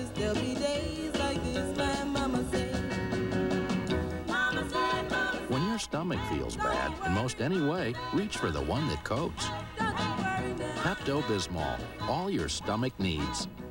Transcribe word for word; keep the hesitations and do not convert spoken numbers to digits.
this, there'll be days like this, my mama said. Mama said, mama said. When your stomach feels bad in most any way, reach for the one that coats. Pepto-Bismol, all your stomach needs.